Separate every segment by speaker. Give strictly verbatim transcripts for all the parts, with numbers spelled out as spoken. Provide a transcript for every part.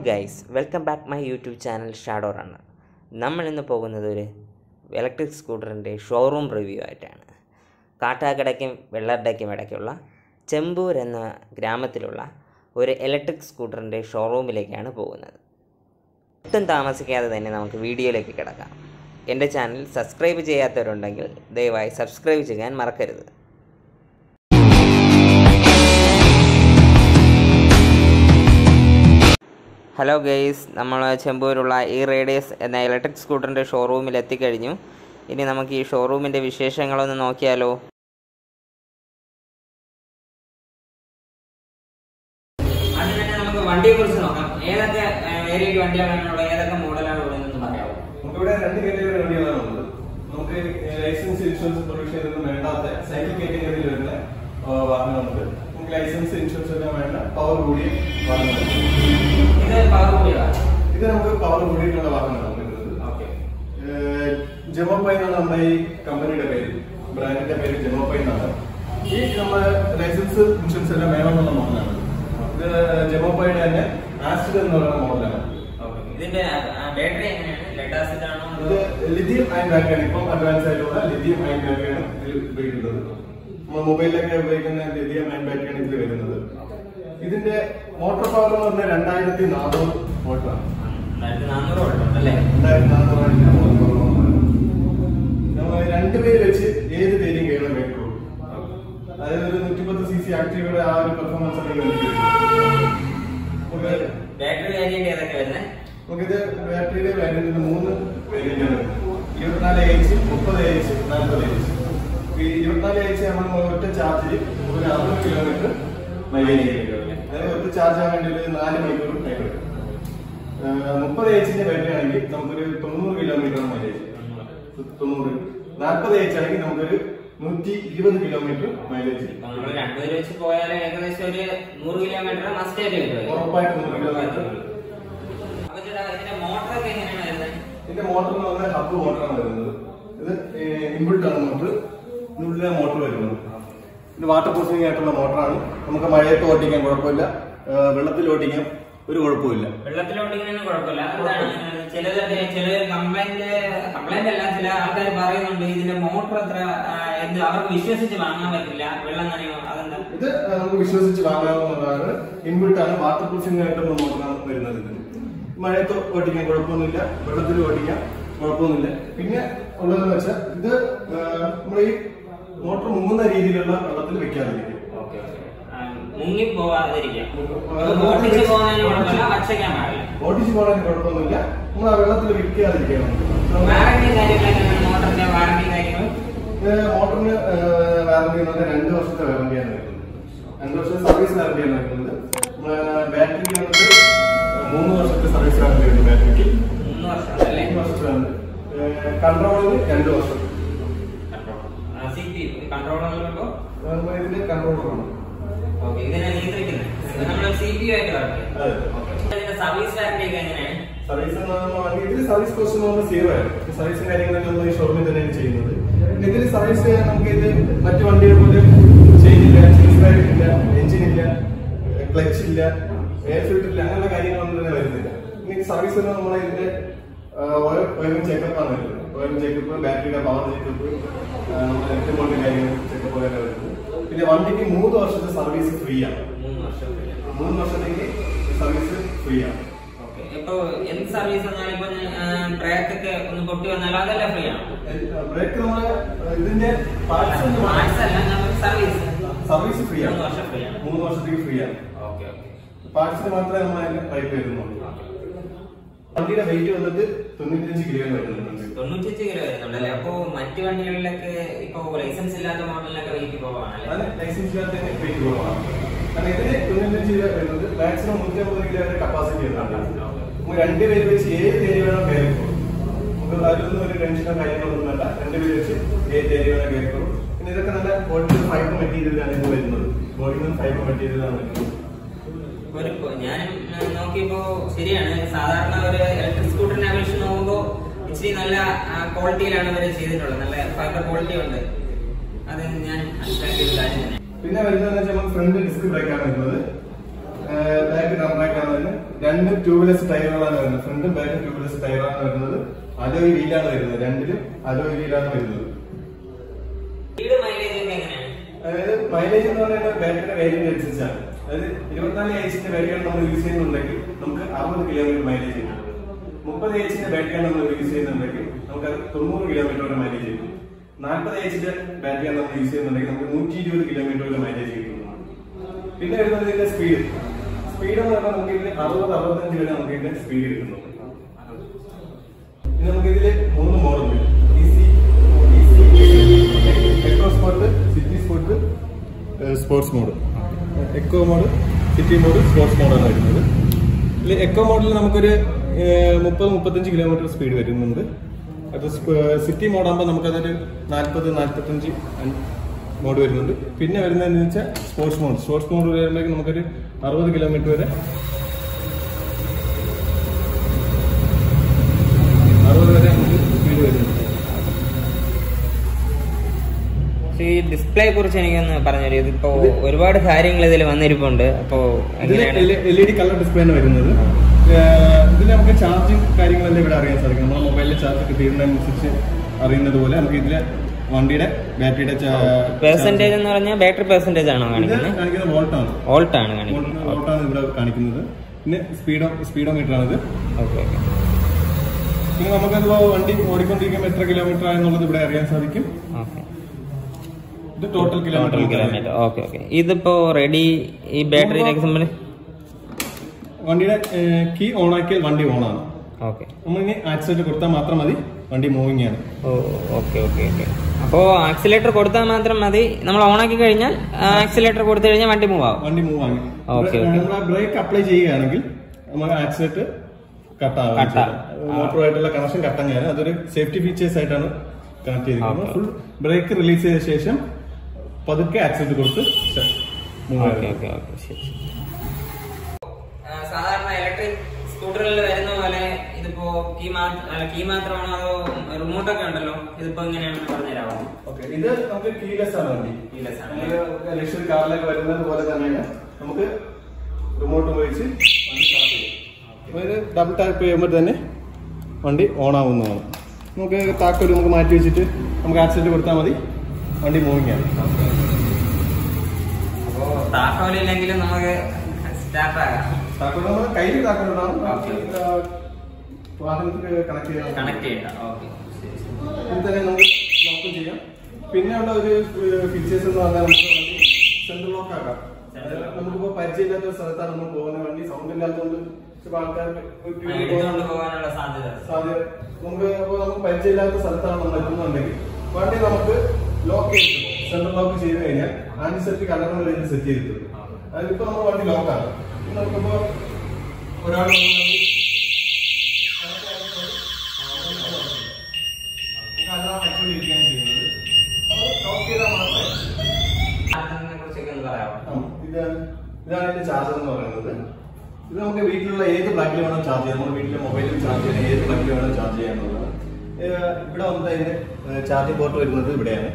Speaker 1: Guys, welcome back my YouTube channel shadow runner. നമ്മൾ ഇന്ന് പോകുന്നത് ഒരു ഇലക്ട്രിക് സ്കൂട്ടറിൻ്റെ ഷോറൂം റിവ്യൂ ആയിട്ടാണ്. കാട്ടാക്കടയ്ക്കും വെള്ളറടയ്ക്കും ഇടയ്ക്കുള്ള ചെമ്പൂർ എന്ന ഗ്രാമത്തിലുള്ള ഒരു ഇലക്ട്രിക് സ്കൂട്ടറിൻ്റെ ഷോറൂമിലേക്കാണ് പോകുന്നത്. ഒട്ടും താമസിക്കാതെ തന്നെ നമുക്ക് വീഡിയോയിലേക്ക് കിടക്കാം. എൻ്റെ ചാനൽ സബ്സ്ക്രൈബ് ചെയ്യാത്തവരുണ്ടെങ്കിൽ ദയവായി സബ്സ്ക്രൈബ് ചെയ്യാൻ മറക്കരുത്. ഹലോ ഗെയ്സ്, നമ്മൾ ചെമ്പൂരുള്ള ഈ റേഡിയസ് എന്ന ഇലക്ട്രിക് സ്കൂട്ടറിൻ്റെ ഷോറൂമിൽ എത്തിക്കഴിഞ്ഞു. ഇനി നമുക്ക് ഈ ഷോറൂമിൻ്റെ വിശേഷങ്ങളൊന്ന് നോക്കിയാലോ. ആദ്യം തന്നെ നമുക്ക് വണ്ടിയെ കുറിച്ച് നോക്കാം. ഏതൊക്കെ വേരിയന്റ് വണ്ടികളാണുള്ളത്, ഏതൊക്കെ മോഡലാണ് ഉള്ളതെന്ന് പറയാമോ?
Speaker 2: നമുക്കിവിടെ രണ്ട് കാറ്റഗറി വണ്ടികളാണ് ഉള്ളത്. നമുക്ക് ലൈസൻസ് ഇൻഷുറൻസ് പ്രൊവിഷൻ ഒന്നും വേണ്ടാത്ത സൈക്കിൾ കാറ്റഗറിയിൽ വരുന്ന വാഹനങ്ങളുണ്ട്. നമുക്ക് ലൈസൻസ് ഇൻഷുറൻസ് എല്ലാം വേണ്ട പവർ കൂടിയ വാഹനങ്ങളുണ്ട്. ഇത് നമുക്ക് പവർ കൂടിയിട്ടുള്ള വാഹനങ്ങളാണ് വരുന്നത്. ജെമോപ്പൈ എന്നാണ് നമ്മുടെ ഈ കമ്പനിയുടെ പേര്, ബ്രാൻഡിന്റെ പേര് ജെമോപ്പൈ എന്നാണ്. ഈ നമ്മുടെ ലൈസൻസ് ഇൻഷുറൻസ് എല്ലാം വേണമെന്നുള്ള മോഡലാണ്. ഇത് ജെമോപ്പൈയുടെ തന്നെ ആസിഡ് എന്ന് പറയുന്ന മോഡലാണ്.
Speaker 1: ഇതിന്റെ ബാറ്ററി എങ്ങനെയാണ്? ലെഡ് ആസിഡ് ആണോ?
Speaker 2: ഇത് ലിഥിയം അയൺ ബാറ്ററിയാണ്. ഇപ്പം അഡ്വാൻസ് ആയിട്ടുള്ള ലിഥിയം അയൺ ബാറ്ററിയാണ് ഇതിൽ ഉപയോഗിക്കുന്നത്. നമ്മൾ മൊബൈലിലൊക്കെ ഉപയോഗിക്കുന്ന ലിഥിയം അയൺ ബാറ്ററിയാണ് ഇതിൽ വരുന്നത്. ഇതിന്റെ മോട്ടോർ പവർ എന്ന് പറഞ്ഞാൽ രണ്ടായിരത്തി നാനൂറ് വോൾട്ടാണ്. രണ്ടായിരത്തി നാനൂറ് നമ്മൾ രണ്ടുപേര് വെച്ച് ഏത് പേരും കയറാൻ വേണ്ടുള്ളൂ. അതായത് ഒരു നൂറ്റിപ്പത്ത് സി സി ആക്റ്റീവയുടെ ആ ഒരു പെർഫോമൻസ് നമുക്കിത് ബാറ്ററിയുടെ വേരിയന്റിന് മൂന്ന് വേരിയന്റാണ്. ഇരുപത്തിനാല് എച്ച്, മുപ്പത് എച്ച്, നാൽപ്പത് എച്ച്. ഈ ഇരുപത്തിനാല് എച്ച് നമ്മൾ ഒറ്റ ചാർജിൽ ഒരു അറുപത് കിലോമീറ്റർ മൈലേജ് കിട്ടും. അതായത് ഒറ്റ ചാർജ് ആകാൻ വേണ്ടി ഒരു നാല് മണിക്കൂർ ടൈം എടുക്കും. മുപ്പത് എച്ചിന്റെ ബാറ്ററി ആണെങ്കിൽ നമുക്കൊരു തൊണ്ണൂറ് കിലോമീറ്റർ മൈലേജ്. തൊണ്ണൂറ് നാൽപ്പത് എച്ച് ആണെങ്കിൽ നമുക്കൊരു നൂറ്റി ഇരുപത് കിലോമീറ്റർ മൈലേജ് കിട്ടും.
Speaker 1: രണ്ടുപേര് വെച്ച് പോയാൽ ഏകദേശം ഒരു നൂറ് കിലോമീറ്റർ
Speaker 2: ഉറപ്പായിട്ട് നൂറ് കിലോമീറ്റർ. ഇതിന്റെ മോട്ടർ എന്ന് പറഞ്ഞാൽ ഹബ് മോട്ടറാണ് വരുന്നത്. ഇത് ഇൻബിൾട്ട് ആണ് മോട്ടർ. ഇതിനുള്ളിലെ മോട്ടർ വരുന്നത്. ഇത് വാട്ടർ പ്രൂഫിംഗ് ആയിട്ടുള്ള മോട്ടറാണ്. നമുക്ക് മഴയത്ത് ഓടിക്കാൻ കുഴപ്പമില്ല, വെള്ളത്തിൽ ഓടിക്കാൻ ഒരു കുഴപ്പമില്ല.
Speaker 1: വെള്ളത്തിൽ ഓടിക്കുന്നതിന് കുഴപ്പമില്ല. ചിലത് ചില കംപ്ലൈന്റ് കംപ്ലൈന്റ് അല്ല, ചില ആൾക്കാർ പറയുന്നുണ്ട് ഇതിന്റെ മോട്ടർ അത്ര അവർക്ക് വിശ്വസിച്ച് വാങ്ങാൻ പറ്റില്ല, വെള്ളം നനയോ. അതെന്താ?
Speaker 2: ഇത് നമുക്ക് വിശ്വസിച്ച് വാങ്ങാവുന്നതാണ്. ഇൻബിൾട്ട് ആണ്, വാട്ടർ പ്രൂഫിംഗ് ആയിട്ടുള്ള മോട്ടറാണ് വരുന്നത്. ഇത് മഴയത്ത് ഓടിക്കാൻ കുഴപ്പമൊന്നുമില്ല, വെള്ളത്തിൽ ഓടിക്കാൻ കുഴപ്പമൊന്നുമില്ല. പിന്നെ ഉള്ളതെന്ന് വെച്ചാൽ ഇത് നമ്മൾ ഈ മോട്ടർ മുങ്ങുന്ന രീതിയിലുള്ള വെള്ളത്തിൽ വെക്കാതിരിക്കും.
Speaker 1: മുങ്ങി പോവാതിരിക്കാം. ഓടിച്ചു പോകാനും
Speaker 2: ഓടിച്ചു പോകാൻ കുഴപ്പമൊന്നുമില്ല, നമ്മൾ ആ വെള്ളത്തിൽ വെക്കാതിരിക്കണം.
Speaker 1: മോട്ടറിന്റെ വാറന്റി കാര്യങ്ങൾ
Speaker 2: മോട്ടറിന് വാറന്റി എന്ന് പറഞ്ഞാൽ രണ്ട് വർഷത്തെ വാറന്റിയാണ് വരുന്നത്. രണ്ട് വർഷത്തെ സർവീസ് വാറന്റിയാണ് വരുന്നത്. ബാറ്ററിക്ക് വന്നിട്ട് മൂന്ന് വർഷത്തെ സർവീസ് വാറന്റി ഉണ്ട്. ബാറ്ററിക്ക്
Speaker 1: മൂന്ന് വർഷം
Speaker 2: മൂന്ന് വർഷത്തെ വാറന്റി. കൺട്രോളിന് രണ്ട് വർഷം. ഇതിന്റെ കൺട്രോളറാണ്.
Speaker 1: ഇതിനെ നിയന്ത്രിക്കുന്നത് നമ്മൾ സി പി യു ആയിട്ട് വർക്ക്. സർവീസ് വാറന്റി ഒക്കെ എങ്ങനെയാണ്?
Speaker 2: സർവീസ് ഇതിൽ സർവീസ് കോസ്റ്റ് എന്ന് പറഞ്ഞാൽ സീറോ ആണ്. സർവീസും കാര്യങ്ങളൊക്കെ നമ്മൾ ഈ ഷോറൂമിൽ തന്നെയാണ് ചെയ്യുന്നത്. ഇതിൽ സർവീസ് നമുക്ക് ഇത് മറ്റു വണ്ടികൾ പോലെ ചെയിനില്ല, ഇല്ല, എഞ്ചിനില്ല, ക്ലച്ച് ഇല്ല, എയർ ഫിൽറ്റർ ഇല്ല, അങ്ങനെയുള്ള കാര്യങ്ങളൊന്നും തന്നെ വരുന്നില്ല. ഇനി സർവീസ് തന്നെ നമ്മളെ ഇതിന്റെ ഓയിൽ ചെക്കപ്പ് ആണ് വരുന്നത്. ഓയിൽ ചെക്കപ്പ്, ബാറ്ററിയുടെ പവർ ചെക്കപ്പ്, നമ്മുടെ ഇലക്ട്രിക് കാര്യങ്ങൾ ചെക്കപ്പ് ഒക്കെ വരുന്നത്. പിന്നെ വണ്ടിക്ക് മൂന്ന് വർഷത്തെ സർവീസ് ഫ്രീ ആണ്.
Speaker 1: മൂന്ന് വർഷം
Speaker 2: മൂന്ന് വർഷത്തേക്ക് സർവീസ് ഫ്രീ ആണ്.
Speaker 1: ഇപ്പൊ എന്ത് സർവീസ് ബ്രേക്ക് ഒക്കെ ഒന്ന് പൊട്ടി വന്നാൽ അതെല്ലാം ഫ്രീ ആണ്.
Speaker 2: ബ്രേക്ക് നമ്മള് ഇതിന്റെ
Speaker 1: സർവീസ്
Speaker 2: സർവീസ് ഫ്രീ ആണ്.
Speaker 1: മൂന്ന് വർഷം ഫ്രീ ആണ്.
Speaker 2: മൂന്ന് വർഷത്തേക്ക് ഫ്രീ ആണ്. പാർട്സിന് മാത്രമേ നമ്മൾ അതിന്റെ പൈപ്പ് വരുന്നുള്ളൂ. വണ്ടിയുടെ വെയിറ്റ് വന്നിട്ട് തൊണ്ണൂറ്റഞ്ച് കിലോ വരുന്നുണ്ട്.
Speaker 1: തൊണ്ണൂറ്റഞ്ച് കിലോ വരുന്നുണ്ടല്ലേ? അപ്പൊ മറ്റു വണ്ടികളിലൊക്കെ ഇപ്പൊ ലൈസൻസ് ഇല്ലാത്ത മോഡലിലൊക്കെ വെയിറ്റ് കുറവാണ്.
Speaker 2: ലൈസൻസ് ഇല്ലാത്ത വെയിറ്റ് കുറവാണ്. കാരണം ഇതിന് തൊണ്ണൂറ്റഞ്ച് കിലോ വരുന്നത് മാക്സിമം നൂറ്റി അമ്പത് കിലോ വരെ കപ്പാസിറ്റി വരുന്നുണ്ട്. നമുക്ക് രണ്ടുപേര് വെച്ച് ഏത് ഏരിയ വേണം കയറിക്കോളും. നമുക്ക് അതിലൊന്നും ഒരു ടെൻഷനോ കാര്യങ്ങളൊന്നും വേണ്ട. രണ്ടുപേര് വെച്ച് ഏത് ഏരിയ വേണം കയറിക്കോളും. പിന്നെ ഇതൊക്കെ നല്ല ബോഡിയിൽ ഫൈബർ മെറ്റീരിയലാണ് ഇത് വരുന്നത്. ബോഡിയിൽ ഫൈബർ മെറ്റീരിയലാണ് വരുന്നത്.
Speaker 1: ഞാൻ നോക്കിയപ്പോ ശരിയാണ്, സാധാരണ ഒരു ഇലക്ട്രിക് സ്കൂട്ടറിനെ അപേക്ഷിച്ച് നോക്കുമ്പോ ഇച്ചിരി നല്ല ക്വാളിറ്റിയിലാണ് അവർ ചെയ്തിട്ടുള്ളത്. നല്ല ഫൈബർ ക്വാളിറ്റി ഉണ്ട്. അത് ഞാൻ മനസ്സിലാക്കിയ കാര്യം തന്നെ.
Speaker 2: പിന്നെ വരുന്നത് ഫ്രണ്ട് ഡിസ്ക് ബ്രേക്കാണ് വരുന്നത്. ബാക്ക് ഡ്രം ബ്രേക്കാണ് വരുന്നത്. രണ്ട് ട്യൂബ്ലെസ് ടയറുകളാണ് വരുന്നത്. ഫ്രണ്ടും ബാക്കും ട്യൂബ്ലെസ് ടയറാണ് വരുന്നത്. അലോയ് വീലാണ് വരുന്നത്. രണ്ടിലും അലോയ് വീലാണ് വരുന്നത്. അതായത് മൈലേജ് എന്ന് പറയുന്നത് ബാറ്ററിയുടെ വേരിയന്റ് അനുസരിച്ചാണ്. അതായത് ഇരുപത്തിനാല് എച്ചിന്റെ ബാറ്ററിയാണ് നമ്മൾ യൂസ് ചെയ്യുന്നുണ്ടെങ്കിൽ നമുക്ക് അറുപത് കിലോമീറ്റർ മൈലേജ് കിട്ടും. മുപ്പത് എച്ചിന്റെ ബാറ്ററിയാണ് നമ്മൾ യൂസ് ചെയ്യുന്നുണ്ടെങ്കിൽ നമുക്ക് അത് തൊണ്ണൂറ് കിലോമീറ്റർ വരെ മൈലേജ് കിട്ടും. നാൽപ്പത് എച്ചിന്റെ ബാറ്ററിയാണ് നമ്മൾ യൂസ് ചെയ്യുന്നുണ്ടെങ്കിൽ നമുക്ക് നൂറ്റി ഇരുപത് കിലോമീറ്റർ വരെ മൈലേജ് കിട്ടും. പിന്നെ വരുന്നത് ഇതിന്റെ സ്പീഡ്. സ്പീഡ് എന്ന് പറഞ്ഞാൽ നമുക്ക് ഇതിൽ അറുപത് അറുപത്തഞ്ച് വരെ നമുക്ക് ഇതിന്റെ സ്പീഡ് കിട്ടുന്നുണ്ട്. പിന്നെ നമുക്ക് ഇതില് മൂന്ന് മോഡുണ്ട്. Easy, eco sport, city sport, sports mode. Eco mode, city mode, sports മോഡാണ് വരുന്നത്. ഇതിൽ എക്കോ മോഡിൽ നമുക്കൊരു മുപ്പത് മുപ്പത്തഞ്ച് കിലോമീറ്റർ സ്പീഡ് വരുന്നുണ്ട്. അത് സിറ്റി മോഡാകുമ്പോൾ നമുക്കതൊരു നാൽപ്പത് നാൽപ്പത്തഞ്ച് മോഡ് വരുന്നുണ്ട്. പിന്നെ വരുന്നതെന്ന് വെച്ചാൽ സ്പോർട്സ് മോഡ്. സ്പോർട്സ് മോഡ് വരുമ്പോഴേക്കും നമുക്കൊരു അറുപത് കിലോമീറ്റർ വരെ അറുപത് വരെ നമുക്ക് സ്പീഡ് വരുന്നുണ്ട്.
Speaker 1: ഈ ഡിസ്പ്ലേയെ കുറിച്ച് എനിക്കൊന്ന് പറഞ്ഞുതരും. ഇതിപ്പോ ഒരുപാട് കാര്യങ്ങൾ ഇതിൽ വന്നിരിപ്പുണ്ട്. അപ്പോ
Speaker 2: L E D colour display ആണ് വരുന്നത്. ഇതിൽ നമുക്ക് ചാർജിങ് കാര്യങ്ങളെല്ലാം ഇവിടെ അറിയാൻ സാധിക്കും. നമ്മുടെ മൊബൈലിൽ ചാർജ് കിട്ടിയതിനനുസരിച്ച് അറിയുന്നത് പോലെ നമുക്ക് ഇതിലെ വണ്ടിയുടെ ബാറ്ററിയുടെ
Speaker 1: പെർസെന്റേജ് എന്ന് പറഞ്ഞാൽ ബാറ്ററി പെർസെന്റേജ് ആണോ കാണിക്കുന്നത്?
Speaker 2: കാണിക്കുന്നത് വോൾട്ടാണ്.
Speaker 1: വോൾട്ടാണ് കാണിക്കുന്നത്.
Speaker 2: വോൾട്ടാണ് ഇവിടെ കാണിക്കുന്നത്. പിന്നെ സ്പീഡോ സ്പീഡോമീറ്റർ ആണിത്.
Speaker 1: Okay okay.
Speaker 2: പിന്നെ നമുക്കതിപ്പോ വണ്ടി ഓടിക്കൊണ്ടിരിക്കുമ്പോൾ എത്ര കിലോമീറ്റർ ആയെന്നുള്ളത് ഇവിടെ അറിയാൻ സാധിക്കും.
Speaker 1: ഓക്കെ.
Speaker 2: ഇത് total kilometre
Speaker 1: kilometre. Okay okay. ഇതിപ്പോ റെഡി ഈ ബാറ്ററിയിലേക്ക് സംബന്ധിച്ച്
Speaker 2: വണ്ടിയുടെ കീ ഓൺ ആക്കിയാൽ വണ്ടി ഓൺ ആണ്.
Speaker 1: ഓക്കെ.
Speaker 2: നമ്മളിനി ആക്സിലേറ്റർ കൊടുത്താൽ മാത്രം മതി, വണ്ടി മൂവിങ് ആണ്.
Speaker 1: ഓ ഓക്കെ ഓക്കെ ഓക്കെ. അപ്പോ ആക്സിലേറ്റർ കൊടുത്താൽ മാത്രം മതി. നമ്മൾ ഓൺ ആക്കി കഴിഞ്ഞാൽ ആക്സിലേറ്റർ കൊടുത്തു കഴിഞ്ഞാൽ വണ്ടി മൂവ് ആവും.
Speaker 2: വണ്ടി മൂവ് ആകും. നമ്മൾ ബ്രേക്ക് അപ്ലൈ ചെയ്യുകയാണെങ്കിൽ നമുക്ക് ആക്സിലേറ്റർ കട്ടാകും. മോട്ടറുമായിട്ടുള്ള കണക്ഷൻ കട്ടങ്ങാണ്. അതൊരു സേഫ്റ്റി ഫീച്ചേഴ്സ് ആയിട്ടാണ് കണക്ട് ചെയ്തിരിക്കുന്നത്. ഫുൾ ബ്രേക്ക് റിലീസ് ചെയ്ത ശേഷം പതുക്കെ ആക്സിലേറ്റർ കൊടുത്ത് മൂവ് ആകും.
Speaker 1: സാധാരണ ഇലക്ട്രിക് സ്കൂട്ടറിൽ വരുന്ന പോലെ ഇതിപ്പോ കീ കീ മാത്രമാണോ അതോ റിമോട്ടൊക്കെ ഉണ്ടല്ലോ? ഇതിപ്പോ എങ്ങനെയാണെന്ന് പറഞ്ഞുതരാമോ?
Speaker 2: ഓക്കെ. ഇത് നമുക്ക് കീലെസ് ആണ് വണ്ടി.
Speaker 1: കീലെസ് ആണ്.
Speaker 2: ലക്ഷറി കാറിലൊക്കെ വരുന്നത് പോലെ തന്നെയാണ് നമുക്ക് റിമോട്ട് ഉപയോഗിച്ച് വണ്ടി സ്റ്റാർട്ട് ചെയ്യാം. അതായത് ഡബിൾ ടാപ്പ് ചെയ്യുമ്പോൾ തന്നെ വണ്ടി ഓൺ ആവുന്നതാണ്. നമുക്ക് താക്കോൽ നമുക്ക് മാറ്റി വെച്ചിട്ട് നമുക്ക് ആക്സിലേറ്റർ കൊടുത്താൽ മതി, വണ്ടി മൂവിങ് ആണ്.
Speaker 1: അപ്പോ താക്കോലില്ലെങ്കിലും നമുക്ക് സ്റ്റാർട്ട് ആകാം.
Speaker 2: താക്കോൽ നമ്മൾ കയ്യിൽ താക്കോലുണ്ടാവും, വാഹനത്തിൽ കണക്ട് ചെയ്യാം.
Speaker 1: കണക്ട് ചെയ്യാം. ഓക്കെ.
Speaker 2: ഇതിൽ തന്നെ നമുക്ക് ലോക്കും ചെയ്യാം. പിന്നെ ഉള്ള ഒരു ഫീച്ചേഴ്സ് എന്ന് പറഞ്ഞാൽ നമുക്ക് വണ്ടി സെൻട്രൽ ലോക്ക് ആക്കാം. നമുക്കിപ്പോ പരിചയമില്ലാത്ത ഒരു സ്ഥലത്താണ് നമ്മൾ പോകുന്ന വണ്ടി സൗണ്ട് ഇല്ലാത്തതുകൊണ്ട്
Speaker 1: പോകാനുള്ള സാധ്യത
Speaker 2: സാധ്യത നമുക്ക് അപ്പോൾ നമുക്ക് പരിചയമില്ലാത്ത സ്ഥലത്താണ് നമ്മൾ എത്തുന്നുണ്ടെങ്കിൽ വണ്ടി നമുക്ക് ലോക്ക് ചെയ്തിട്ട് സെൻട്രൽ ലോക്ക് ചെയ്ത് കഴിഞ്ഞാൽ ആൻസെറ്റ് കളറിനുള്ള രീതിയിൽ സെറ്റ് ചെയ്തിട്ടുണ്ട്. അതിലിപ്പോ നമ്മൾ വണ്ടി ലോക്കാണ്. നമുക്കിപ്പോ ഒരാൾ ഇരിക്കുകയാണ് ചെയ്യുന്നത്. ലോക്ക് ചെയ്താൽ മാത്രമേ ഇതാണ് ഇതിന്റെ ചാർജർ എന്ന് പറയുന്നത്. ഇത് നമുക്ക് വീട്ടിലുള്ള ഏത് പ്ലഗിൽ വേണം ചാർജ് ചെയ്യാം. നമ്മുടെ വീട്ടിലെ മൊബൈലിൽ ചാർജ് ചെയ്യാൻ ഏത് പ്ലഗിൽ വേണം ചാർജ് ചെയ്യാന്നുള്ളതാണ്. ഇവിടെ വന്നിട്ട് അതിന്റെ ചാർജിംഗ് പോർട്ട് വരുന്നത് ഇവിടെയാണ്.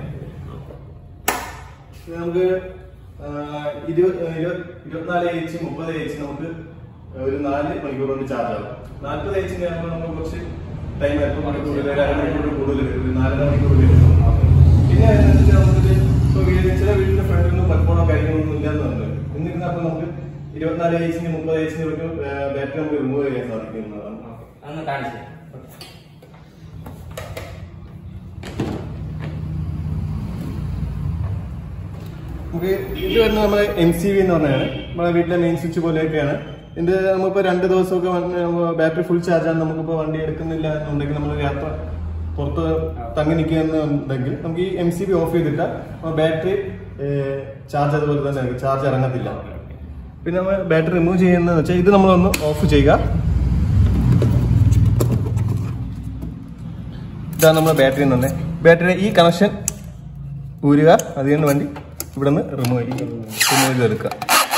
Speaker 2: നമുക്ക് ഇരുപത് ഇരുപത്തിനാല് എച്ച് മുപ്പത് എച്ച് നമുക്ക് ഒരു നാല് മണിക്കൂർ കൊണ്ട് ചാർജ് ആകും. നാൽപ്പത് എച്ചിന്റെ ആകുമ്പോൾ നമുക്ക് കുറച്ച് ടൈം അല്പം മണിക്കൂർ അരമണിക്കൂർ കൂടുതൽ വരും, നാലര മണിക്കൂർ വരും. പിന്നെ അതിനനുസരിച്ച് നമുക്ക് ഇപ്പൊ ചില വീടിന്റെ ഫ്രണ്ടിലൊന്നും പ്ലഗ് കാര്യങ്ങളൊന്നും ഇല്ലാന്ന് പറഞ്ഞത് എന്നിരുന്നാൽ അപ്പൊ നമുക്ക് ഇരുപത്തിനാല് എച്ചിന് മുപ്പത് എച്ചിന് ഒരു ബാറ്ററി നമുക്ക് റിമൂവ് ചെയ്യാൻ സാധിക്കുന്നതാണ്. നമുക്ക് ഇത് വരുന്നത് നമ്മുടെ എം സി വി എന്ന് പറഞ്ഞാണ്. നമ്മുടെ വീട്ടിലെ മെയിൻ സ്വിച്ച് പോലെയൊക്കെയാണ്. ഇതിന്റെ നമ്മളിപ്പോ രണ്ട് ദിവസമൊക്കെ ബാറ്ററി ഫുൾ ചാർജ് ആണ്. നമുക്കിപ്പോ വണ്ടി എടുക്കുന്നില്ല എന്നുണ്ടെങ്കിൽ നമ്മൾ യാത്ര പുറത്ത് തങ്ങി നിൽക്കുന്നുണ്ടെങ്കിൽ നമുക്ക് ഈ എം സി ബി ഓഫ് ചെയ്തിട്ടാൽ ബാറ്ററി ചാർജ് അതുപോലെ തന്നെ ചാർജ് ഇറങ്ങത്തില്ല. പിന്നെ നമ്മൾ ബാറ്ററി റിമൂവ് ചെയ്യുന്നതെന്ന് വെച്ചാൽ ഇത് നമ്മളൊന്ന് ഓഫ് ചെയ്യുക. ഇതാണ് നമ്മുടെ ബാറ്ററി എന്ന് പറഞ്ഞാൽ ബാറ്ററി ഈ കണക്ഷൻ ഊരുക. അതുകൊണ്ട് വണ്ടി ഇവിടെ നിന്ന് റിമൂവ് റിമൂവ് ചെയ്തെടുക്കുക.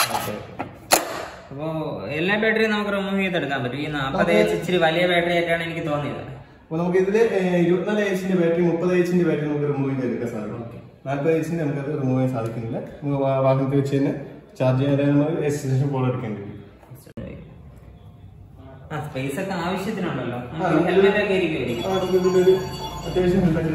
Speaker 1: അപ്പോ എല്ലാ ബാറ്ററിയും നമുക്ക് റിമൂവ് ചെയ്തെടുക്കാൻ പറ്റും. ഈ നാൽപ്പത് എച്ച് ഇച്ചിരി വലിയ ബാറ്ററി ആയിട്ടാണ് എനിക്ക് തോന്നിയത്.
Speaker 2: അപ്പൊ നമുക്ക് ഇതില് ഇരുപത്തിനാല് എച്ചിന്റെ ബാറ്ററി മുപ്പത് എച്ചിന്റെ ബാറ്ററി നമുക്ക് റിമൂവ് ചെയ്തെടുക്കാൻ സാധിക്കും. നാൽപ്പത് എച്ചിന്റെ നമുക്കത് റിമൂവ് ചെയ്യാൻ സാധിക്കുന്നില്ല. നമുക്ക് വാഹനത്തിൽ വെച്ച് തന്നെ ചാർജ് ചെയ്യാൻ നമുക്ക് എക്സ്റ്റൻഷൻ പോൾ എടുക്കേണ്ടി വരും.
Speaker 1: സ്പേസ് ഒക്കെ ആവശ്യത്തിനുണ്ടല്ലോ. ഹെൽമെറ്റ് ഒക്കെ ഇരിക്കുമായിരിക്കും.
Speaker 2: അത്യാവശ്യം ഹെൽമെറ്റ്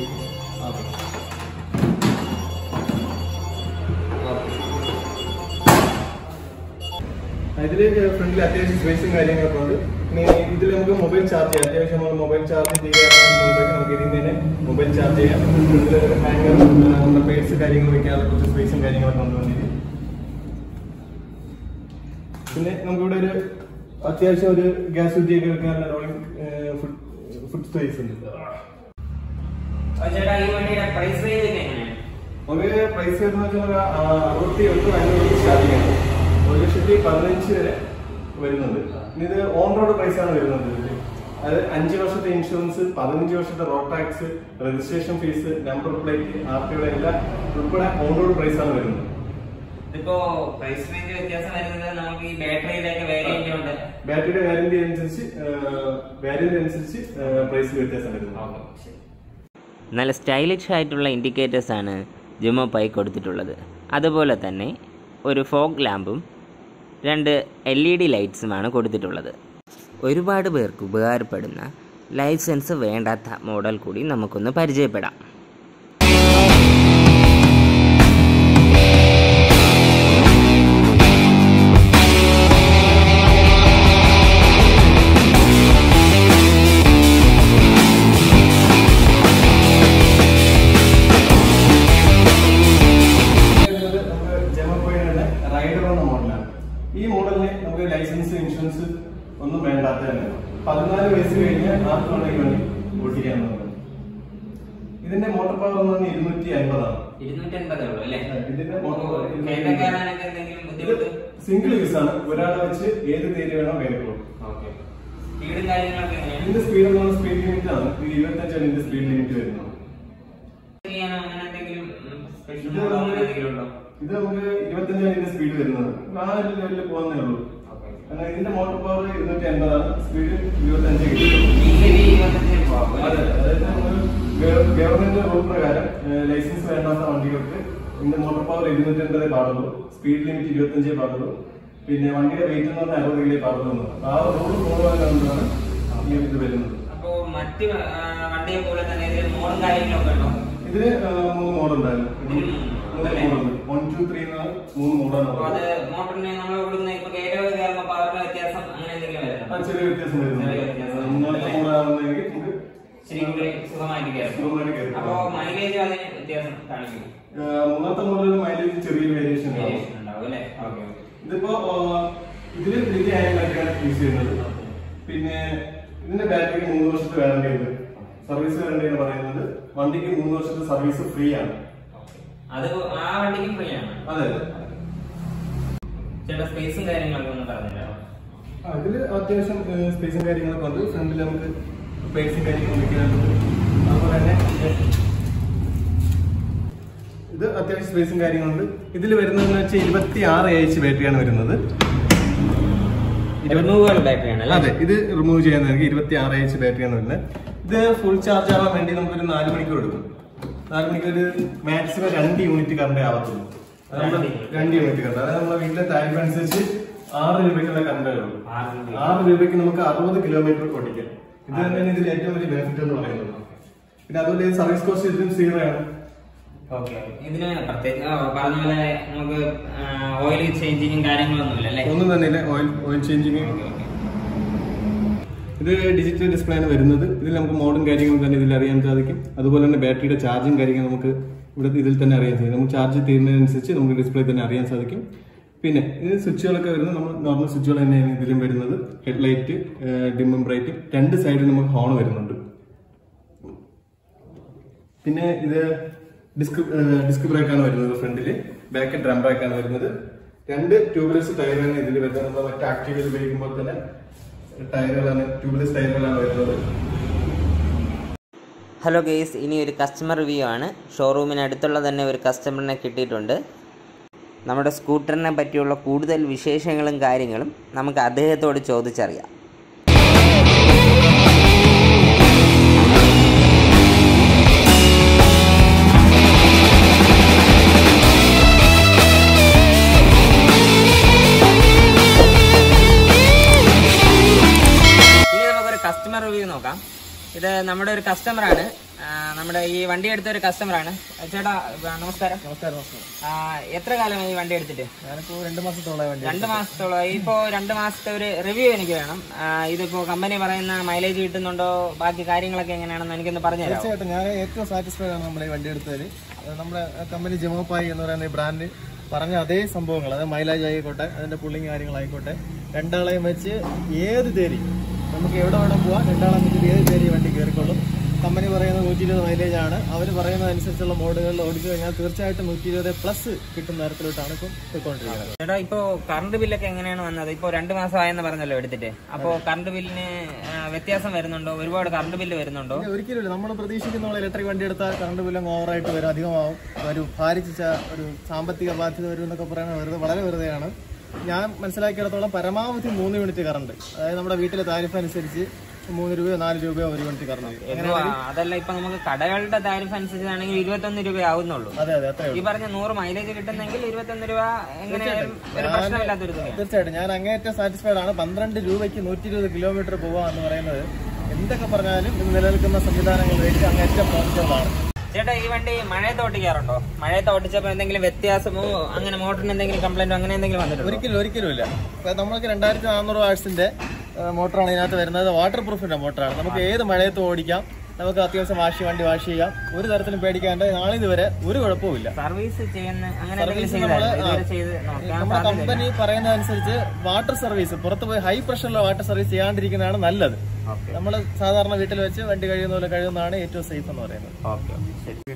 Speaker 2: ഇതില് ഫ്രണ്ടിൽ അത്യാവശ്യം സ്പേസും കാര്യങ്ങളൊക്കെ ഉണ്ട്. പിന്നെ ഇതിൽ നമുക്ക് മൊബൈൽ ചാർജ് ചെയ്യാം. അത്യാവശ്യം നമ്മൾ മൊബൈൽ ചാർജ് ചെയ്യുകയാണെന്നുണ്ടെങ്കിൽ നമുക്ക് ഇതിൽ തന്നെ മൊബൈൽ ചാർജ് ചെയ്യാം. ഹാങ്ങർ, നമ്മുടെ പേഴ്സ് കാര്യങ്ങൾ വെക്കാനുള്ള കുറച്ച് സ്പേസും കാര്യങ്ങളൊക്കെ കൊണ്ടുവന്നിട്ട് പിന്നെ നമുക്കിവിടെ ഒരു അത്യാവശ്യം ഒരു ഗ്യാസ് കുറ്റിയൊക്കെ വെക്കാനുള്ള റോളിംഗ് ഫുഡ് സ്പേസ് ഉണ്ട്. നമുക്ക് പ്രൈസ് വരുന്ന വെച്ചാൽ അറുപത്തി എട്ട് അഞ്ഞൂറ് സ്റ്റാർട്ട് ചെയ്യണം. ഒരു ലക്ഷത്തി പതിനഞ്ച് വരെ വരുന്നുണ്ട്. ഇത് ഓൺ റോഡ് പ്രൈസാണ് വരുന്നത്. അത് അഞ്ച് വർഷത്തെ ഇൻഷുറൻസ്, പതിനഞ്ച് വർഷത്തെ road tax, registration fees, number plate, R ടിയുടെ എല്ലാം ഉൾപ്പെടെ ഓൺ റോഡ് പ്രൈസാണ് വരുന്നത്.
Speaker 1: ഇപ്പോ പ്രൈസ് റേഞ്ച് വ്യത്യാസം വരുന്നത് നമുക്ക് ഈ ബാറ്ററിയിലൊക്കെ വേരിയന്റ് ഉണ്ട്.
Speaker 2: ബാറ്ററിയുടെ വാരന്റി അനുസരിച്ച് വാരന്റി അനുസരിച്ച് പ്രൈസിൽ വ്യത്യാസം വരുന്നത്.
Speaker 1: നല്ല സ്റ്റൈലിഷ് ആയിട്ടുള്ള ഇൻഡിക്കേറ്റേഴ്സാണ് ജുമോ പൈ കൊടുത്തിട്ടുള്ളത്. അതുപോലെ തന്നെ ഒരു ഫോഗ് ലാമ്പും രണ്ട് എൽ ഇ ഡി ലൈറ്റ്സുമാണ് കൊടുത്തിട്ടുള്ളത്. ഒരുപാട് പേർക്ക് ഉപകാരപ്പെടുന്ന ലൈസൻസ് വേണ്ടാത്ത മോഡൽ കൂടി നമുക്കൊന്ന് പരിചയപ്പെടാം.
Speaker 2: ഈ മോഡലിന് നമുക്ക് ലൈസൻസ്, ഇൻഷുറൻസ് ഒന്നും വേണ്ടാത്ത തന്നെ പതിനാല് വയസ്സ് കഴിഞ്ഞാൽ ആർക്ക് വേണമെങ്കിൽ വേണ്ടി ഓടിക്കാവുന്നതാണ്. ഇതിന്റെ മോട്ടോർ പവർ എന്ന് പറഞ്ഞാൽ ഇരുന്നൂറ്റി അൻപതാണ്. ഇതിന്റെ സിംഗിൾ യൂസ് ആണ്. ഒരാളെ വെച്ച് ഏത് തീരെ വേണോ വേണമെങ്കിലും. ഇതിന്റെ സ്പീഡ് എന്ന് പറഞ്ഞാൽ സ്പീഡ് ലിമിറ്റ് ആണ്. ഇരുപത്തഞ്ചാണ് ഇതിന്റെ സ്പീഡ് ലിമിറ്റ് വരുന്നത്. ഇത് നമുക്ക് ഇരുപത്തഞ്ചാണ് ഇതിന്റെ സ്പീഡ് വരുന്നത്. ആ ഒരു ലെവലിൽ പോകുന്നേ ഉള്ളൂ. കാരണം ഇതിന്റെ മോട്ടോർ പവർ ഇരുന്നൂറ്റി അൻപതാണ്, സ്പീഡ് ഇരുപത്തഞ്ച് കിട്ടും. അതെ, അതായത് ഗവൺമെന്റ് റൂൾ പ്രകാരം ലൈസൻസ് വേണ്ടാത്ത വണ്ടികൾക്ക് ഇതിന്റെ മോട്ടോർ പവർ ഇരുന്നൂറ്റി അൻപതേ പാടുള്ളൂ, സ്പീഡ് ലിമിറ്റ് ഇരുപത്തഞ്ചേ പാടുള്ളൂ, പിന്നെ വണ്ടിയുടെ വെയിറ്റ് എന്ന് പറഞ്ഞാൽ അറുപത് കിലോ പാടുള്ളൂ. ആ റൂൾ ഫോളോ ചെയ്യാനാണ് ഈ ഇത് വരുന്നത്. ഇതിന് മൂന്ന് മോഡുണ്ടായിരുന്നു. വൺ ടു ത്രീ മൂന്ന് മോഡാണ്. ചെറിയ വ്യത്യാസം വരുന്നത്. മൂന്നാമത്തെ മോഡാണെന്നെങ്കിൽ മൂന്നാമത്തെ മോഡലിൽ മൈലേജ് ചെറിയൊരു വേരിയേഷൻ ഉണ്ടാവും. ഇതിപ്പോ ഇതില് വലിയ ആംഗിളൊക്കെയാണ് യൂസ് ചെയ്യുന്നത്. പിന്നെ ഇതിന്റെ ബാറ്ററിക്ക് മൂന്ന് വർഷത്തെ വാറന്റി ഉണ്ട്. സർവീസ് വാറന്റി എന്ന് പറയുന്നത് വണ്ടിക്ക് മൂന്ന് വർഷത്തെ സർവീസ് ഫ്രീ ആണ്.
Speaker 1: അത് ആ വണ്ടിക്ക് ഫ്രീ ആണ്.
Speaker 2: അതെ.
Speaker 1: ചേട്ടാ സ്പേസും കാര്യങ്ങളൊക്കെ ഒന്നും പറഞ്ഞില്ല.
Speaker 2: അതില് അത്യാവശ്യം സ്പേസും കാര്യങ്ങളൊക്കെ ഉണ്ട്. ഫ്രണ്ടിൽ നമുക്ക് പേഴ്സും കാര്യങ്ങളും വെക്കാനുണ്ട്. അതുപോലെ തന്നെ ഇത് അത്യാവശ്യം സ്പേസും കാര്യങ്ങളുണ്ട്. ഇതിൽ വരുന്നതെന്ന് വെച്ചാൽ ഇരുപത്തി ആറ് എച്ച് ബാറ്ററിയാണ് വരുന്നത്. അതെ, ഇത് റിമൂവ് ചെയ്യുന്നതായിരിക്കും. ഇരുപത്തി ആറ് എച്ച് ബാറ്ററിയാണ് വരുന്നത്. ഇത് ഫുൾ ചാർജ് ആവാൻ വേണ്ടി നമുക്കൊരു നാല് മണിക്കൂർ എടുക്കും. നാല് മണിക്കൂർ മാക്സിമം രണ്ട് യൂണിറ്റ് കറണ്ട് ആവത്തുള്ളൂ. രണ്ട് യൂണിറ്റ് കറണ്ട്. അതായത് നമ്മുടെ വീട്ടിലെ താരിഫ് അനുസരിച്ച് ആറ് രൂപയ്ക്കുള്ള കറണ്ടേ ഉള്ളൂ. ആറ് രൂപയ്ക്ക് നമുക്ക് അറുപത് കിലോമീറ്റർ ഓടിക്കാം. ഇത് തന്നെയാണ് ഇതിൽ ഏറ്റവും വലിയ ബെനിഫിറ്റ് എന്ന് പറയുന്നത്. പിന്നെ അതുപോലെ സർവീസ് കോസ്റ്റ് ഇതിലും സീറോ ആണ്.
Speaker 1: ഇതിന് പറഞ്ഞ പോലെ നമുക്ക് ഓയിൽ ചേഞ്ചിങ്ങും കാര്യങ്ങളൊന്നും ഇല്ല.
Speaker 2: ഒന്നും തന്നെ ഇല്ല. Oil oil changing. ഇത് ഡിജിറ്റൽ ഡിസ്പ്ലേ ആണ് വരുന്നത്. ഇതിൽ നമുക്ക് മോഡും കാര്യങ്ങളും തന്നെ ഇതിൽ അറിയാൻ സാധിക്കും. അതുപോലെ തന്നെ ബാറ്ററിയുടെ ചാർജും കാര്യങ്ങളും നമുക്ക് ഇവിടെ ഇതിൽ തന്നെ അറിയാൻ സാധിക്കും. നമുക്ക് ചാർജ് തീരുന്നതിനനുസരിച്ച് നമുക്ക് ഡിസ്പ്ലേ തന്നെ അറിയാൻ സാധിക്കും. പിന്നെ ഇത് സ്വിച്ചുകളൊക്കെ വരുന്നത് നമ്മൾ നോർമൽ സ്വിച്ചുകൾ തന്നെയാണ് ഇതിലും വരുന്നത്. ഹെഡ്ലൈറ്റ്, ഡിമ്മും ബ്രൈറ്റും, രണ്ട് സൈഡിൽ നമുക്ക് ഹോൺ വരുന്നുണ്ട്. പിന്നെ ഇത് ഡിസ്ക് ഡിസ്ക് ബ്രേക്കാണ് വരുന്നത്. ഫ്രണ്ടില് ബാക്ക് ഡ്രം ബ്രേക്കാണ് വരുന്നത്. രണ്ട് ട്യൂബ്ലെസ് ടയറാണ് ഇതിൽ വരുന്നത്. നമ്മൾ മറ്റേ ആക്റ്റീവിൽ ഉപയോഗിക്കുമ്പോൾ തന്നെ ടയറുകളാണ്, ട്യൂബ്ലെസ് ടയറുകളാണ് വരുന്നത്.
Speaker 1: ഹലോ ഗെയ്സ്, ഇനി ഒരു കസ്റ്റമർ റിവ്യൂ ആണ്. ഷോറൂമിന് അടുത്തുള്ള തന്നെ ഒരു കസ്റ്റമറിനെ കിട്ടിയിട്ടുണ്ട്. നമ്മുടെ സ്കൂട്ടറിനെ പറ്റിയുള്ള കൂടുതൽ വിശേഷങ്ങളും കാര്യങ്ങളും നമുക്ക് അദ്ദേഹത്തോട് ചോദിച്ചറിയാം. കസ്റ്റമർ റിവ്യൂ നോക്കാം. ഇത് നമ്മുടെ ഒരു കസ്റ്റമറാണ്, നമ്മുടെ ഈ വണ്ടി എടുത്ത ഒരു കസ്റ്റമറാണ്. ചേട്ടാ നമസ്കാരം.
Speaker 2: നമസ്കാരം.
Speaker 1: എത്ര കാലമായി ഈ വണ്ടി എടുത്തിട്ട്?
Speaker 2: ഞാനിപ്പോ രണ്ട് മാസത്തോളമായി വണ്ടി
Speaker 1: രണ്ട് മാസത്തോളമായി. ഇപ്പോ രണ്ട് മാസത്തെ ഒരു റിവ്യൂ എനിക്ക് വേണം. ഇതിപ്പോ കമ്പനി പറയുന്ന മൈലേജ് കിട്ടുന്നുണ്ടോ, ബാക്കി കാര്യങ്ങളൊക്കെ എങ്ങനെയാണെന്ന് എനിക്കൊന്ന് പറഞ്ഞു തരാം.
Speaker 2: തീർച്ചയായിട്ടും ഞാൻ ഏറ്റവും സാറ്റിസ്ഫൈഡ് ആണ് നമ്മുടെ ഈ വണ്ടി എടുത്തതിൽ. നമ്മുടെ കമ്പനി ജമോപായി എന്ന് പറയുന്ന ഈ ബ്രാൻഡ് പറഞ്ഞ അതേ സംഭവങ്ങൾ, അതായത് മൈലേജ് ആയിക്കോട്ടെ, അതിന്റെ പുള്ളിങ് കാര്യങ്ങളായിക്കോട്ടെ, രണ്ടാളെയും വെച്ച് ഏത് തേരി നമുക്ക് എവിടെ വേണം പോവാം, രണ്ടാളെ വെച്ചിട്ട് ഏത് തേരി വണ്ടി കയറിക്കൊള്ളും. കമ്പനി പറയുന്നത് നൂറ്റി ഇരുപത് മൈലേജ് ആണ്. അവർ പറയുന്നതനുസരിച്ചുള്ള മോഡുകളിൽ ഓടിച്ചു കഴിഞ്ഞാൽ തീർച്ചയായിട്ടും നൂറ്റി ഇരുപത് പ്ലസ് കിട്ടുന്ന തരത്തിലോട്ടാണ് ഇപ്പം പോയിക്കൊണ്ടിരിക്കുന്നത്.
Speaker 1: ചേട്ടാ ഇപ്പോ കറണ്ട് ബില്ലൊക്കെ എങ്ങനെയാണ് വന്നത്? ഇപ്പൊ രണ്ട് മാസമായെന്ന് പറഞ്ഞല്ലോ എടുത്തിട്ട്. അപ്പോ കറണ്ട് ബില്ലിന് വ്യത്യാസം വരുന്നുണ്ടോ? ഒരുപാട് കറണ്ട് ബില്ല് വരുന്നുണ്ടോ?
Speaker 2: ഒരിക്കലും നമ്മൾ പ്രതീക്ഷിക്കുന്ന പോലെ ഇലക്ട്രിക് വണ്ടി എടുത്താൽ കറണ്ട് ബില്ലും ഓവറായിട്ട് വരും, അധികമാവും, ഒരു ഭാരിച്ച ഒരു സാമ്പത്തിക ബാധ്യത വരും എന്നൊക്കെ പറയുന്നത് വെറുതെ വളരെ വെറുതെയാണ്. ഞാൻ മനസ്സിലാക്കിയിടത്തോളം പരമാവധി മൂന്ന് യൂണിറ്റ് കറണ്ട്, അതായത് നമ്മുടെ വീട്ടിലെ താരിഫ് അനുസരിച്ച് മൂന്ന് രൂപയോ നാല് രൂപയോ ഒരു യൂണിറ്റ് കറണ്ട്.
Speaker 1: അതല്ല, ഇപ്പൊ നമുക്ക് കടകളുടെ താരിഫ് അനുസരിച്ചാണെങ്കിൽ ഇരുപത്തൊന്ന് രൂപ ആവുന്നുള്ളൂ.
Speaker 2: അതെ അതെ അത്രേ.
Speaker 1: ഈ പറഞ്ഞ നൂറ് മൈലേജ് കിട്ടുന്നെങ്കിൽ ഇരുപത്തൊന്ന് രൂപ എങ്ങനെയായാലും ഒരു പ്രശ്നമില്ലാത്തൊരു തുകയാണ്.
Speaker 2: തീർച്ചയായിട്ടും ഞാൻ അങ്ങേറ്റം സാറ്റിസ്ഫൈഡ് ആണ്. പന്ത്രണ്ട് രൂപയ്ക്ക് നൂറ്റി ഇരുപത് കിലോമീറ്റർ പോവുക എന്ന് പറയുന്നത് എന്തൊക്കെ പറഞ്ഞാലും ഇത് നിലനിൽക്കുന്ന സംവിധാനങ്ങൾ വെച്ച് അങ്ങേറ്റം പോസിറ്റീവാണ്.
Speaker 1: ചേട്ടാ ഈ വണ്ടി മഴയത്ത് ഓട്ടിക്കാറുണ്ടോ? മഴയത്ത് ഓട്ടിച്ചപ്പോൾ എന്തെങ്കിലും വ്യത്യാസമോ അങ്ങനെ മോട്ടറിന് എന്തെങ്കിലും കംപ്ലൈന്റോ അങ്ങനെ എന്തെങ്കിലും വന്നിട്ടുണ്ടോ?
Speaker 2: ഒരിക്കലും ഒരിക്കലും ഇല്ല. നമ്മൾക്ക് രണ്ടായിരത്തി നാനൂറ് വാട്സിന്റെ മോട്ടറാണ് ഇതിനകത്ത് വരുന്നത്. വാട്ടർ പ്രൂഫിന്റെ മോട്ടറാണ്. നമുക്ക് ഏത് മഴയത്ത് ഓടിക്കാം, നമുക്ക് അത്യാവശ്യം വാഷ് വണ്ടി വാഷ് ചെയ്യാം, ഒരു തരത്തിലും പേടിക്കാണ്ട്. നാളിതുവരെ ഒരു കുഴപ്പമില്ല.
Speaker 1: സർവീസ് ചെയ്യുന്ന
Speaker 2: നമ്മുടെ കമ്പനി പറയുന്നതനുസരിച്ച് വാട്ടർ സർവീസ് പുറത്ത് പോയി ഹൈ പ്രഷറിലുള്ള വാട്ടർ സർവീസ് ചെയ്യാണ്ടിരിക്കുന്നതാണ് നല്ലത്. നമ്മൾ സാധാരണ വീട്ടിൽ വെച്ച് വണ്ടി കഴിയുന്ന പോലെ കഴിയുന്നതാണ് ഏറ്റവും സേഫ് എന്ന് പറയുന്നത്.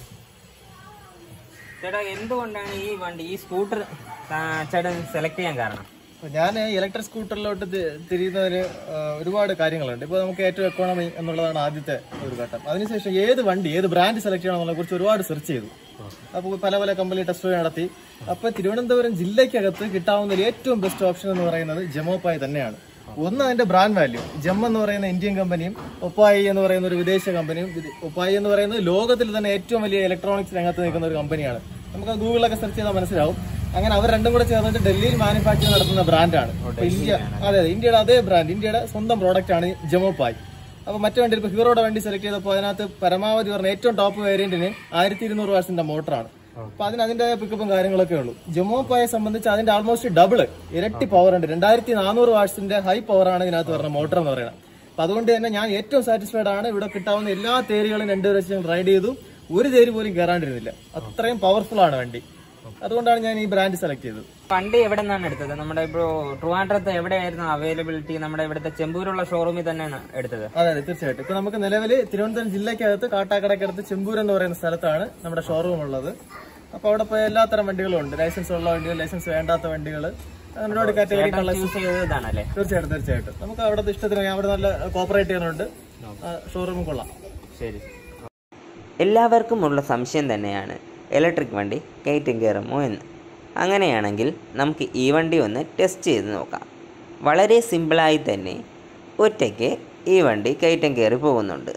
Speaker 1: ചേട്ടാ എന്തുകൊണ്ടാണ് ഈ വണ്ടി ഈ സ്കൂട്ടർ ചേട്ടൻ സെലക്ട് ചെയ്യാൻ കാരണം?
Speaker 2: ഞാൻ ഇലക്ട്രിക് സ്കൂട്ടറിലോട്ട് തിരിയുന്നതിന് ഒരുപാട് കാര്യങ്ങളുണ്ട്. ഇപ്പോൾ നമുക്ക് ഏറ്റവും എക്കോണമി എന്നുള്ളതാണ് ആദ്യത്തെ ഒരു ഘട്ടം. അതിനുശേഷം ഏത് വണ്ടി ഏത് ബ്രാൻഡ് സെലക്ട് ചെയ്യണം എന്നുള്ളതിനെ കുറിച്ച് ഒരുപാട് സെർച്ച് ചെയ്തു. അപ്പോൾ പല പല കമ്പനി ടെസ്റ്റ് നടത്തി. അപ്പോൾ തിരുവനന്തപുരം ജില്ലയ്ക്കകത്ത് കിട്ടാവുന്ന ഏറ്റവും ബെസ്റ്റ് ഓപ്ഷൻ എന്ന് പറയുന്നത് ജമോപായി തന്നെയാണ്. ഒന്ന് അതിന്റെ ബ്രാൻഡ് വാല്യൂ. ജം എന്ന് പറയുന്ന ഇന്ത്യൻ കമ്പനിയും ഒപ്പായി എന്ന് പറയുന്ന ഒരു വിദേശ കമ്പനിയും. ഒപ്പായി എന്ന് പറയുന്നത് ലോകത്തിൽ തന്നെ ഏറ്റവും വലിയ ഇലക്ട്രോണിക്സ് രംഗത്ത് നിൽക്കുന്ന ഒരു കമ്പനിയാണ്. നമുക്ക് ഗൂഗിളിലൊക്കെ സെർച്ച് ചെയ്താൽ മനസ്സിലാവും. അങ്ങനെ അവർ രണ്ടും കൂടെ ചേർന്നിട്ട് ഡൽഹിയിൽ മാനുഫാക്ചർ നടത്തുന്ന ബ്രാൻഡാണ്. ഇന്ത്യ അതെ അതെ ഇന്ത്യയുടെ അതേ ബ്രാൻഡ്, ഇന്ത്യയുടെ സ്വന്തം പ്രോഡക്റ്റ് ആണ് ജമോപായി. അപ്പൊ മറ്റു വണ്ടി ഇപ്പൊ ഹീറോയുടെ വണ്ടി സെലക്ട് ചെയ്തപ്പോൾ അതിനകത്ത് പരമാവധി പറഞ്ഞ ഏറ്റവും ടോപ്പ് വേരിയന്റിന് ആയിരത്തി ഇരുന്നൂറ് വാട്സിന്റെ മോട്ടറാണ്. അപ്പൊ അതിന് അതിന്റെ പിക്കപ്പും കാര്യങ്ങളൊക്കെ ഉള്ളൂ. ജമോപായെ സംബന്ധിച്ച് അതിന്റെ ആൾമോസ്റ്റ് ഡബിള് ഇരട്ടി പവർ ഉണ്ട്. രണ്ടായിരത്തി നാനൂറ് വാട്സിന്റെ ഹൈ പവറാണ് ഇതിനകത്ത് പറഞ്ഞ മോട്ടർ എന്ന് പറയുന്നത്. അപ്പൊ അതുകൊണ്ട് തന്നെ ഞാൻ ഏറ്റവും സാറ്റിസ്ഫൈഡ് ആണ്. ഇവിടെ കിട്ടാവുന്ന എല്ലാ തേരികളും രണ്ടു ദിവസം റൈഡ് ചെയ്തു, ഒരു തേരി പോലും കയറാണ്ടിരുന്നില്ല. അത്രയും പവർഫുൾ ആണ് വണ്ടി. അതുകൊണ്ടാണ് ഞാൻ ഈ ബ്രാൻഡ് സെലക്ട് ചെയ്തത്.
Speaker 1: വണ്ടി എവിടെ നിന്നാണ് എടുത്തത്? നമ്മുടെ ഇപ്പോ ട്രിവാൻഡ്രത്ത് എവിടെയായിരുന്നു അവൈലബിലിറ്റി? നമ്മുടെ ഇവിടുത്തെ ചെമ്പൂരുള്ള ഷോറൂമിൽ തന്നെയാണ് എടുത്തത്.
Speaker 2: അതെ അതെ തീർച്ചയായിട്ടും. ഇപ്പൊ നമുക്ക് നിലവിൽ തിരുവനന്തപുരം ജില്ലയ്ക്കകത്ത് കാട്ടാക്കടയ്ക്കടുത്ത് ചെമ്പൂർ എന്ന് പറയുന്ന സ്ഥലത്താണ് നമ്മുടെ ഷോറൂം ഉള്ളത്. അപ്പൊ അവിടെ പോയി എല്ലാത്തരം വണ്ടികളും ഉണ്ട്. ലൈസൻസ് ഉള്ള വണ്ടികൾ, ലൈസൻസ് വേണ്ടാത്ത വണ്ടികൾ, അങ്ങനെ ഒരുപാട് കാറ്റഗറി. തീർച്ചയായിട്ടും തീർച്ചയായിട്ടും നമുക്ക് അവിടെ ഇഷ്ടത്തിന് അവിടെ നല്ല കോപ്പറേറ്റ് ചെയ്യുന്നുണ്ട്. ഷോറൂം കൊള്ളാം.
Speaker 1: ശരി. എല്ലാവർക്കുമുള്ള സംശയം തന്നെയാണ് ഇലക്ട്രിക് വണ്ടി കയറ്റം കയറുമോ എന്ന്. അങ്ങനെയാണെങ്കിൽ നമുക്ക് ഈ വണ്ടി ഒന്ന് ടെസ്റ്റ് ചെയ്ത് നോക്കാം. വളരെ സിമ്പിളായി തന്നെ ഒറ്റയ്ക്ക് ഈ വണ്ടി കയറ്റം കയറി പോകുന്നുണ്ട്.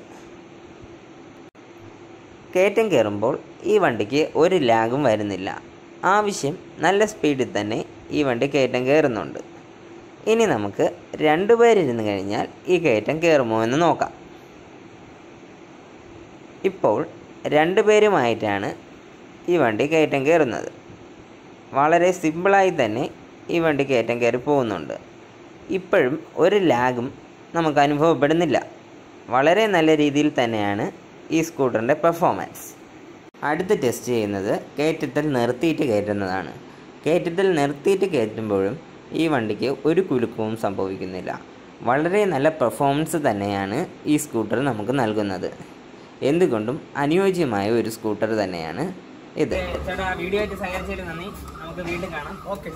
Speaker 1: കയറ്റം കയറുമ്പോൾ ഈ വണ്ടിക്ക് ഒരു ലാഗും വരുന്നില്ല. ആവശ്യം നല്ല സ്പീഡിൽ തന്നെ ഈ വണ്ടി കയറ്റം കയറുന്നുണ്ട്. ഇനി നമുക്ക് രണ്ടുപേരിരുന്ന് കഴിഞ്ഞാൽ ഈ കയറ്റം കയറുമോ എന്ന് നോക്കാം. ഇപ്പോൾ രണ്ടുപേരുമായിട്ടാണ് ഈ വണ്ടി കയറ്റം കയറുന്നത്. വളരെ സിമ്പിളായി തന്നെ ഈ വണ്ടി കയറ്റം കയറി പോകുന്നുണ്ട്. ഇപ്പോഴും ഒരു ലാഗും നമുക്ക് അനുഭവപ്പെടുന്നില്ല. വളരെ നല്ല രീതിയിൽ തന്നെയാണ് ഈ സ്കൂട്ടറിൻ്റെ പെർഫോമൻസ്. അടുത്ത് ടെസ്റ്റ് ചെയ്യുന്നത് കയറ്റത്തിൽ നിർത്തിയിട്ട് കയറ്റുന്നതാണ്. കയറ്റത്തിൽ നിർത്തിയിട്ട് കയറ്റുമ്പോഴും ഈ വണ്ടിക്ക് ഒരു കുലുക്കവും സംഭവിക്കുന്നില്ല. വളരെ നല്ല പെർഫോമൻസ് തന്നെയാണ് ഈ സ്കൂട്ടർ നമുക്ക് നൽകുന്നത്. എന്തുകൊണ്ടും അനുയോജ്യമായ ഒരു സ്കൂട്ടർ തന്നെയാണ് ഇത്. ചേട്ടാ വീഡിയോ ആയിട്ട് സഹകരിച്ചതിന് നന്ദി. നമുക്ക് വീണ്ടും കാണാം. ഓക്കെ.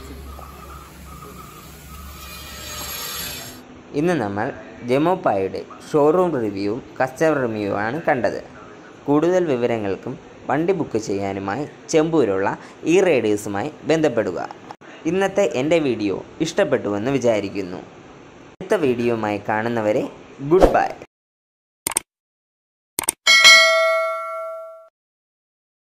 Speaker 1: ഇന്ന് നമ്മൾ ജമോപായുടെ ഷോറൂം റിവ്യൂവും കസ്റ്റമർ റിവ്യൂവാണ് കണ്ടത്. കൂടുതൽ വിവരങ്ങൾക്കും വണ്ടി ബുക്ക് ചെയ്യാനുമായി ചെമ്പൂരുള്ള ഈ റൈഡേഴ്സുമായി ബന്ധപ്പെടുക. ഇന്നത്തെ എൻ്റെ വീഡിയോ ഇഷ്ടപ്പെട്ടുവെന്ന് വിചാരിക്കുന്നു. അടുത്ത വീഡിയോയുമായി കാണുന്നവരെ ഗുഡ് ബൈ.